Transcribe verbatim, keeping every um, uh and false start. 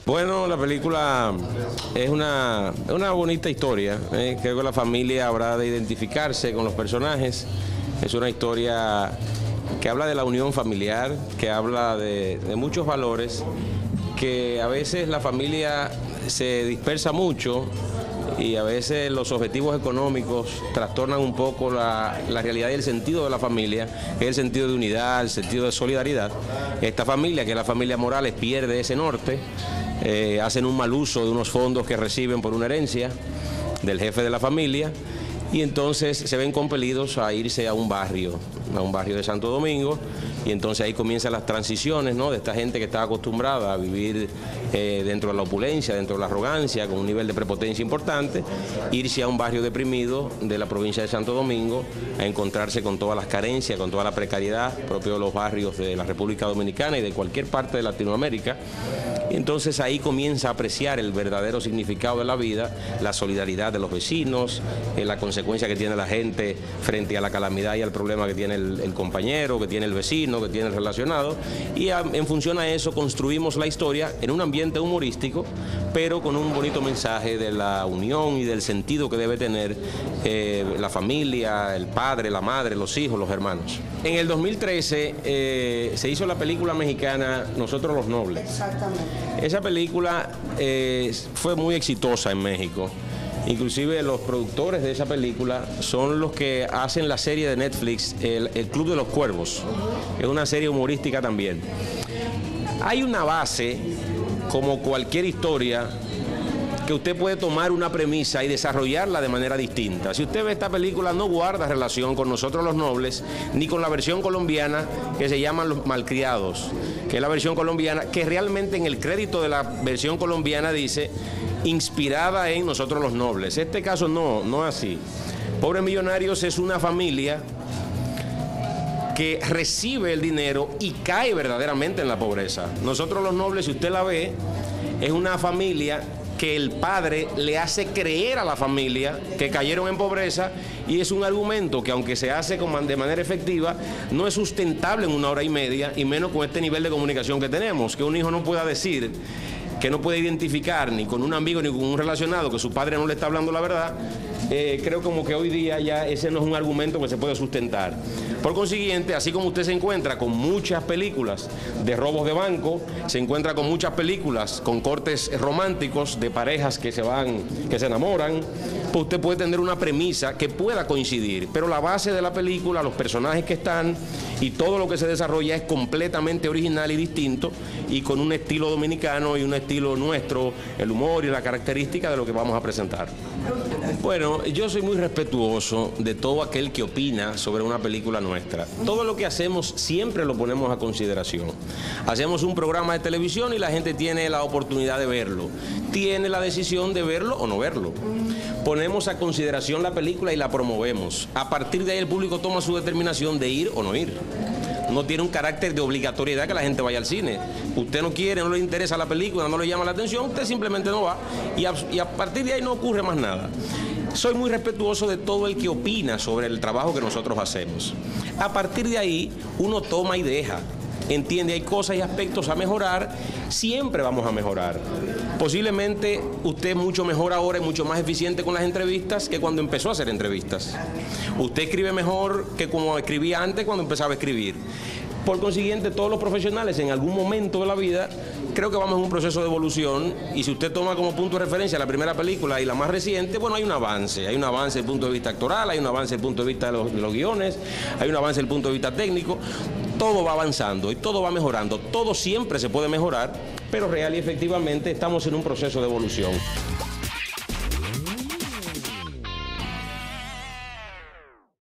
Bueno, la película es una, es una bonita historia. ¿eh? Creo que la familia habrá de identificarse con los personajes. Es una historia que habla de la unión familiar, que habla de, de muchos valores, que a veces la familia se dispersa mucho y a veces los objetivos económicos trastornan un poco la, la realidad y el sentido de la familia, que es el sentido de unidad, el sentido de solidaridad. Esta familia, que es la familia Morales, pierde ese norte. Eh, hacen un mal uso de unos fondos que reciben por una herencia del jefe de la familia y entonces se ven compelidos a irse a un barrio, a un barrio de Santo Domingo, y entonces ahí comienzan las transiciones, ¿no?, de esta gente que está acostumbrada a vivir eh, dentro de la opulencia, dentro de la arrogancia, con un nivel de prepotencia importante, irse a un barrio deprimido de la provincia de Santo Domingo, a encontrarse con todas las carencias, con toda la precariedad propio de los barrios de la República Dominicana y de cualquier parte de Latinoamérica. Y entonces ahí comienza a apreciar el verdadero significado de la vida, la solidaridad de los vecinos, eh, la consecuencia que tiene la gente frente a la calamidad y al problema que tiene el, el compañero, que tiene el vecino, que tiene el relacionado, y a, en función a eso construimos la historia en un ambiente humorístico, pero con un bonito mensaje de la unión y del sentido que debe tener eh, la familia, el padre, la madre, los hijos, los hermanos. En el dos mil trece eh, se hizo la película mexicana Nosotros los Nobles. Exactamente. Esa película eh, fue muy exitosa en México. Inclusive los productores de esa película son los que hacen la serie de Netflix, el, el Club de los Cuervos. Es una serie humorística también. Hay una base, como cualquier historia, que usted puede tomar una premisa y desarrollarla de manera distinta. Si usted ve esta película, no guarda relación con Nosotros los Nobles, ni con la versión colombiana que se llama Los Malcriados, que es la versión colombiana, que realmente en el crédito de la versión colombiana dice inspirada en Nosotros los Nobles. Este caso no, no es así. Pobres Millonarios es una familia que recibe el dinero y cae verdaderamente en la pobreza. Nosotros los Nobles, si usted la ve, es una familia que el padre le hace creer a la familia que cayeron en pobreza, y es un argumento que, aunque se hace de manera efectiva, no es sustentable en una hora y media, y menos con este nivel de comunicación que tenemos, que un hijo no pueda decir, que no puede identificar ni con un amigo ni con un relacionado que su padre no le está hablando la verdad. Eh, creo como que hoy día ya ese no es un argumento que se puede sustentar. Por consiguiente, así como usted se encuentra con muchas películas de robos de banco, se encuentra con muchas películas con cortes románticos de parejas que se van, que se enamoran, pues usted puede tener una premisa que pueda coincidir, pero la base de la película, los personajes que están y todo lo que se desarrolla es completamente original y distinto, y con un estilo dominicano y un estilo nuestro, el humor y la característica de lo que vamos a presentar. Bueno, yo soy muy respetuoso de todo aquel que opina sobre una película nuestra. Todo lo que hacemos siempre lo ponemos a consideración. Hacemos un programa de televisión y la gente tiene la oportunidad de verlo. Tiene la decisión de verlo o no verlo. Ponemos a consideración la película y la promovemos. A partir de ahí el público toma su determinación de ir o no ir. No tiene un carácter de obligatoriedad que la gente vaya al cine. Usted no quiere, no le interesa la película, no le llama la atención, usted simplemente no va, y a, y a partir de ahí no ocurre más nada. Soy muy respetuoso de todo el que opina sobre el trabajo que nosotros hacemos. A partir de ahí uno toma y deja. Entiende, hay cosas y aspectos a mejorar, siempre vamos a mejorar. Posiblemente usted es mucho mejor ahora y mucho más eficiente con las entrevistas que cuando empezó a hacer entrevistas. Usted escribe mejor que como escribía antes cuando empezaba a escribir. Por consiguiente, todos los profesionales en algún momento de la vida, creo que vamos en un proceso de evolución, y si usted toma como punto de referencia la primera película y la más reciente, bueno, hay un avance, hay un avance desde el punto de vista actoral, hay un avance desde el punto de vista de los, de los guiones, hay un avance desde el punto de vista técnico. Todo va avanzando y todo va mejorando, todo siempre se puede mejorar, pero real y efectivamente estamos en un proceso de evolución.